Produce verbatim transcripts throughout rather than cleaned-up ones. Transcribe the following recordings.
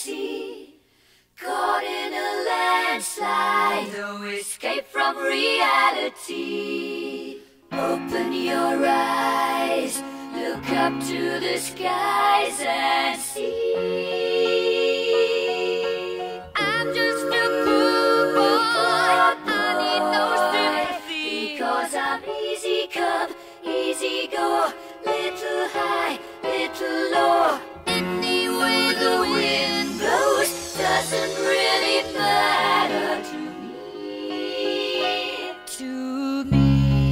sea, caught in a landslide, no escape from reality. Open your eyes, look up to the skies and see. I'm just a poor boy, I need no sympathy, because I'm easy come, easy go, little high, little low. Any way the wind blows doesn't really matter to me, to me.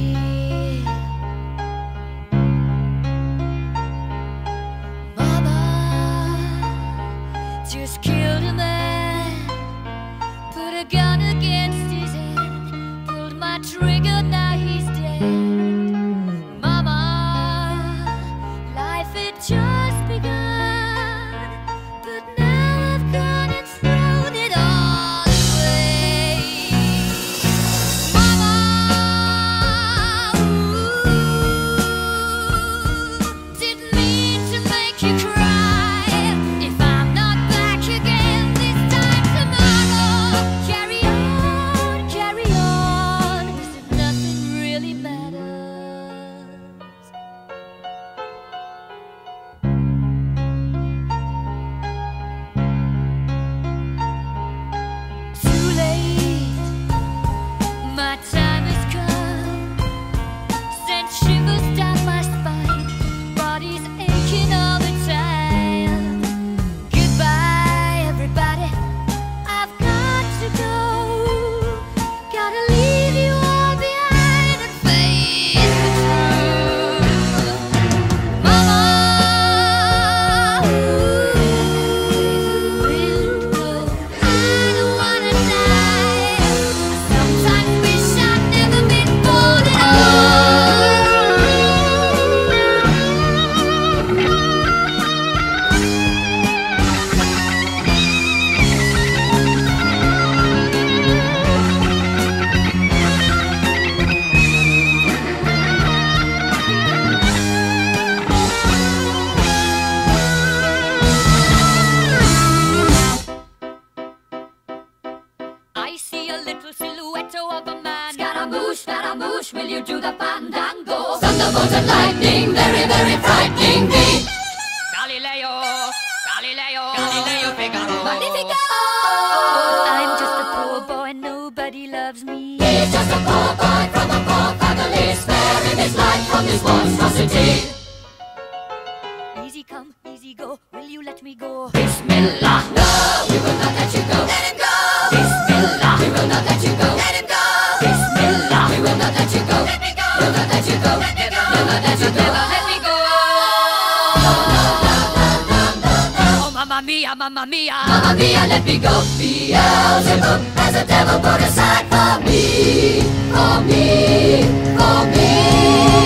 Just killed a man, put a gun against his head, pulled my trigger, now he's dead. Mama, life had just begun, but now I've gone and thrown it all away. Mama, ooh, didn't mean to make you cry. Shivers down my spine, body's aching all the time. Goodbye, everybody, I've got to go. Gotta leave you all behind and face the truth. Mama, ooh, I don't wanna die. I sometimes wish I'd never been born at all. I see a little silhouette of a man. Scaramouche, Scaramouche, will you do the fandango? Thunderbolt and lightning, very, very frightening me. Galileo, Galileo, Galileo Figaro. Magnifico! I'm just a poor boy, nobody loves me. He's just a poor boy from a poor family, sparing his life from this monstrosity. Easy come, easy go, will you let me go? Bismillah, no, we will not let you go. Let him go! Bismillah, we will not let you go. Let him go! Bismillah, we will not let you go. Let me go! We'll not let you go. Let me go! We'll not let you go. Never let me go. No, no, no, no, no, no, no. Oh, Mamma Mia, Mamma Mia, Mamma Mia, let me go. Beelzebub has a devil put aside for me, for me, for me.